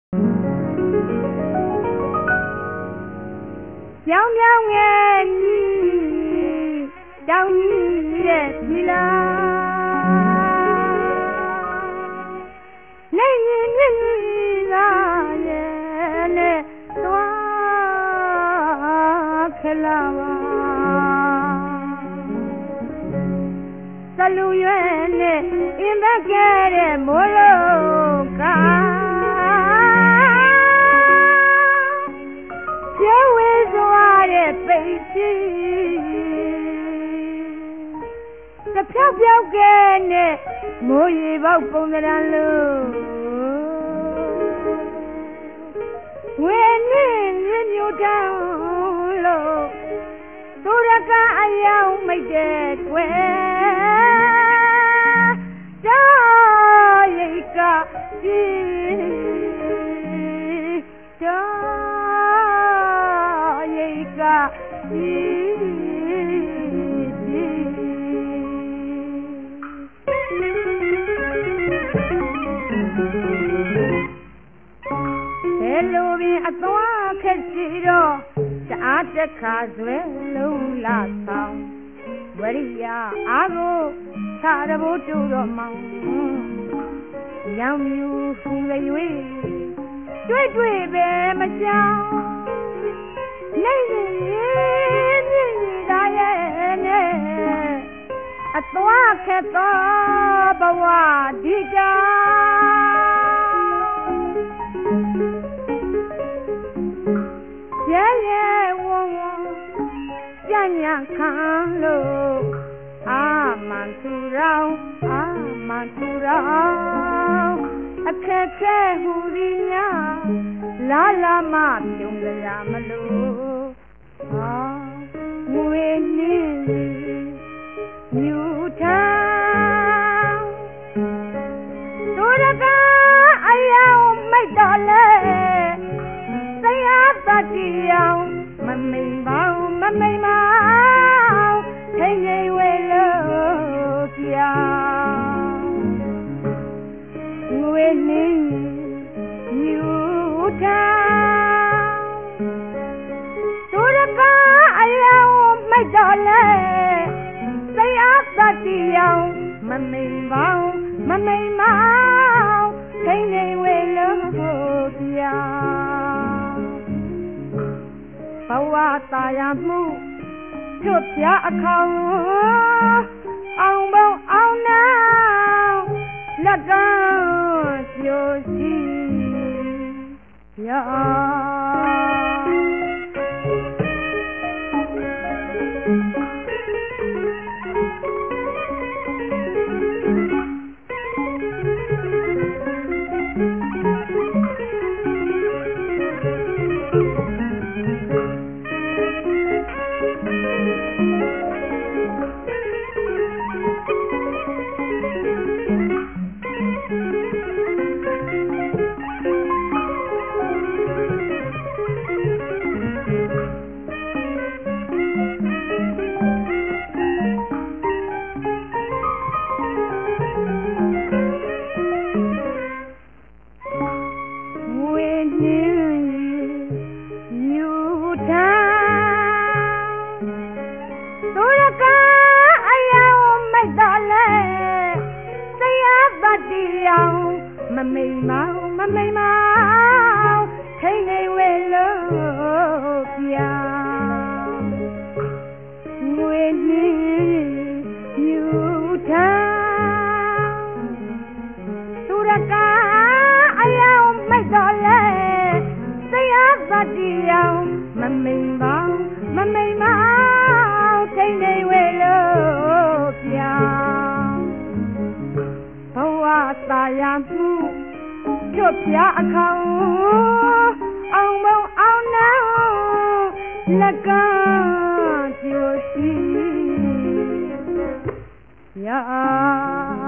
ပြောင်ပြောင်ငယ်ကြီးတောင်းကြီးရဲ့ပြီလားနေရင်မြည်လာရဲ့နဲ့သွားခလာပါသလူရွယ်နဲ့အင်းဘက်ကဲတဲ့မိုးလုံးကကျေဝေးစွာတဲ့ပိတ်စီတစ်ဖြောက်ဖြောက်ကဲနဲ့မိုးရေပေါက်ပုံသဏ္ဍာန်လို့ဝေနေမြမျိုးတောင်းလို့သူရကအယောင်မိတ်တဲ့ကွယ်တာရိတ်ကကြည်တာရိတ်ကကြည်ဘယ်လိုပင်အသွားခက်စီတော့တအားတက်ခါဆွဲလုံးလာဆောင်ဝရိယအားကိုသာရဘိုးတူတော့မောင်ရောင်မြူဖူရွေတွေ့တွေ့ပဲမကြောက်နေရင်မြည်တာရဲ့နဲ့အသွားခက်သောဘဝဒီတာရဲရဲဝုံဝုံကြညခံလို့အာမန်သူရောင်အခက်ခဲဟူရီညာလာလာမပြုံးကြမလို့ငွေနည်းမြူထမ်းတို့ရကအယောင်မိတ်တော်လဲတရားတတိယမမိန်ပေါင်းထိန်နေဝဲလို့ပြောင်းငွေနည်းမြူထမ်းတို့ရကအယောင်မိတ်တော်လဲတရားတတိယမမိန်ပေါင်းထိန်နေဝဲလို့ပြောင်းဘဝတာယာမှုချွတ်ပြအခေါင်အောင်ပေါင်းအောင်နာလက်ကကျိုးစီရာမမိန်မောင်ထိန်နေဝဲလို့ပြောင်းငွေနည်းမြူထမ်းသူရကအယောင်မိတ်တော်လဲတရားတတိယမမိန်ပေါင်းထိန်နေဝဲလို့ပြောင်းဘဝသာယာမှုချွတ်ပြအခေါင်အောင်ပေါင်းအောင်နာလက်ကကျိုးစီရာ